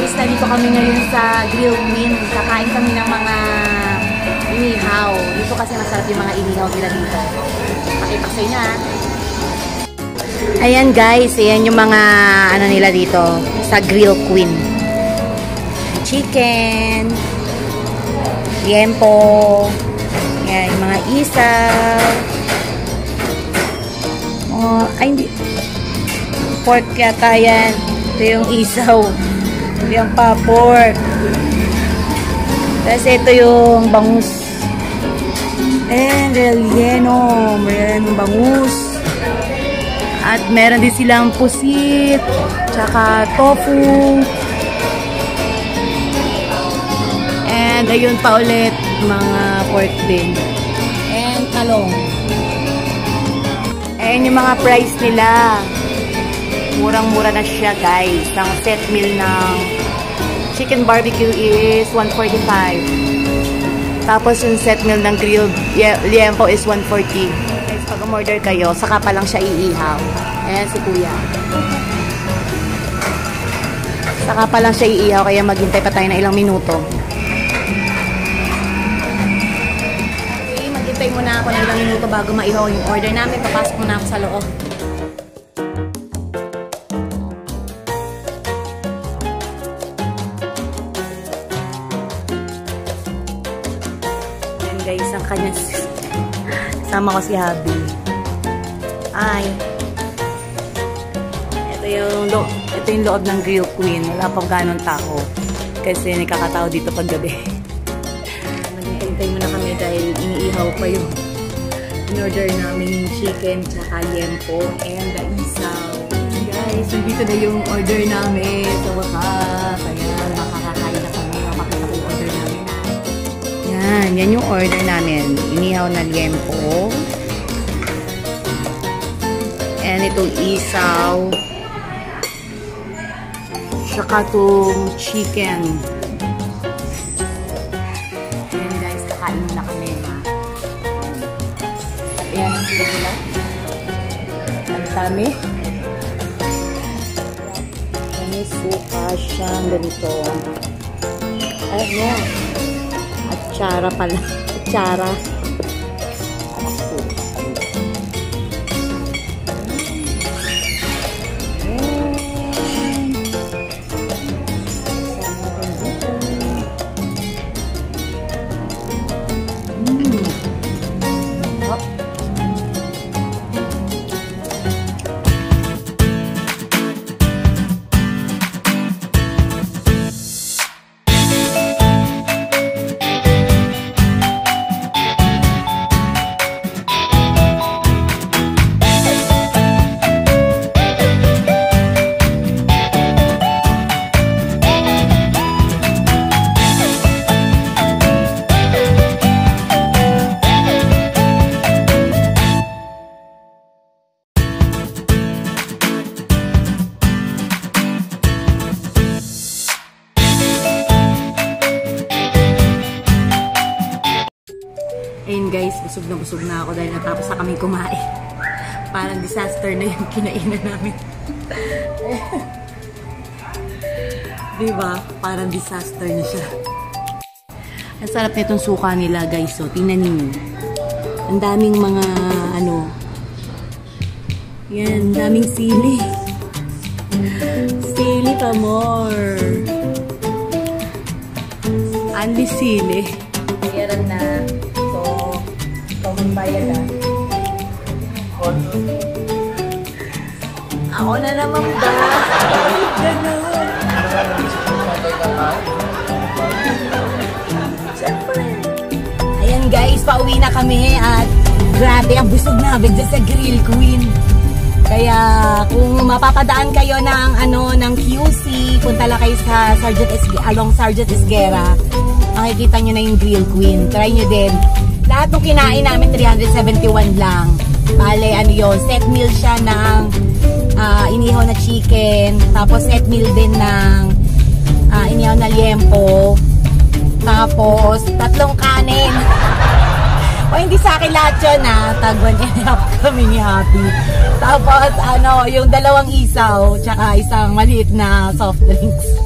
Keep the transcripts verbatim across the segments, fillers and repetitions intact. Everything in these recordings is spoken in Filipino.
guys, nandito kami ngayon sa Grill Queen. Kakain kami ng mga inihaw. Dito kasi masarap yung mga inihaw nila dito. Pakita ko sa inyo ha. Ayan guys, ayan yung mga ano nila dito sa Grill Queen. Chicken, liempo, ayan yung mga isaw. Oh, ay hindi. Pork yata yan. Ito yung isaw. Ito yung pa-pork. Tapos ito yung bangus. And relleno. Meron yung bangus. At meron din silang pusit. Tsaka tofu. And ayun pa ulit. Mga pork din. And talong. Ayan yung mga price nila. Murang-mura na siya guys. Ang set meal ng chicken barbecue is one forty-five. Tapos yung set meal ng grilled liempo is one forty. Guys, pag umorder kayo, saka pa lang siya iihaw. Ayan si kuya. Saka pa lang siya iihaw, kaya maghintay pa tayo na ilang minuto. Okay, maghintay muna ako na ilang minuto bago maihaw yung order namin. Papasok muna ako sa loob. Guys, ang kanya sama ko si Habi. Ay. Ito yung loob, ito yung loob ng Grill Queen. Wala pang ganong tao. Kasi nakakatao dito pag gabi. Maghintay muna kami dahil iniihaw pa yung in-order namin chicken tsaka liempo and the isaw. Guys, nandito na yung order namin sa wakas. Ayan, makakakain na kami. Makakita ko yung order namin. Yan, yan yung order namin. Inihaw na liempo. And itong isaw. Saka itong chicken. Ayan guys, kakain na kami. Ayan ang sila nila. Ang dami. May suka siyang ganito. Ayan. Atsara pala. Atsara. Ayun guys, busog na busog na ako dahil natapos na kami kumain. Parang disaster na yung kinainan namin. Diba? Parang disaster na siya. Ang sarap na itong suka nila guys. So, tingnan niyo. Ang daming mga ano. Yan, daming sili. Sili pa more. Anli sili. Meron na. Bayad ah. Ako na naman ba? Ganun. Siyempre. Ayan guys, pauwi na kami at grabe ang busog na bigla sa Grill Queen. Kaya kung mapapadaan kayo ng ano ng Q C, punta lang kayo sa Sergeant Esguera, along Sergeant Esguera. Makikita nyo na yung Grill Queen. Try nyo din. Lahat ng kinain namin three seventy-one lang. Bale, ano yun, set meal siya ng uh, inihaw na chicken. Tapos set meal din ng uh, inihaw na liempo. Tapos, tatlong kanin. O hindi sa akin lahat yun ha. Tag one and a half kami ni Happy. Tapos, ano, yung dalawang isaw, tsaka isang maliit na soft drinks.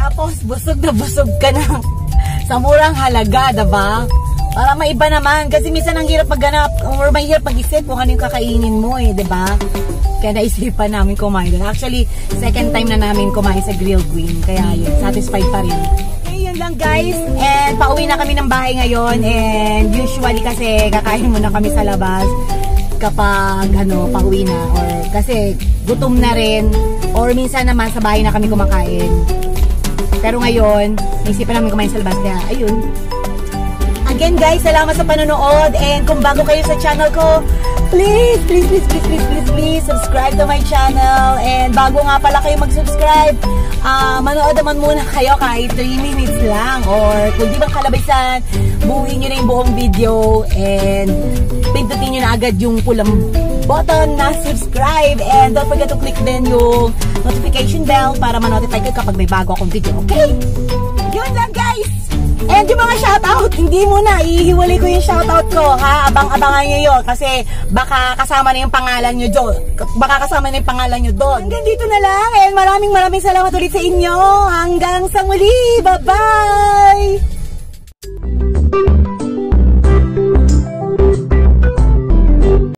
Tapos, busog na busog ka na sa murang halaga, diba? Para maiba naman. Kasi minsan ang hirap magganap or may hirap mag-isip kung ano yung kakainin mo eh, diba? Kaya naisipan namin kumain doon. Actually, second time na namin kumain sa Grill Queen. Kaya yun, satisfied pa rin. Okay, yun lang guys. And pauwi na kami ng bahay ngayon. And usually kasi kakain muna kami sa labas kapag ano, pauwi na. Or kasi gutom na rin. Or minsan naman sa bahay na kami kumakain. Pero ngayon, naisipan namin kumain sa labas. Kaya ayun. Again guys, salamat sa panonood. And kung bago kayo sa channel ko, please, please, please, please, please, please, please, subscribe to my channel. And bago nga pala kayo mag-subscribe, uh, manood naman muna kayo kahit three minutes lang. Or kung di ba kalabasan, buuin nyo na yung buong video. And pindutin nyo na agad yung pulang button na subscribe. And don't forget to click din yung notification bell para ma-notify kayo kapag may bago akong video. Okay? Yun lang guys! And yung mga shoutout, hindi muna, ihiwalay ko yung shoutout ko, ha? Abang-abangan nyo yun, kasi baka kasama na yung pangalan nyo doon. Baka kasama na yung pangalan nyo doon. Hanggang dito na lang, and maraming maraming salamat ulit sa inyo. Hanggang sa muli, bye-bye!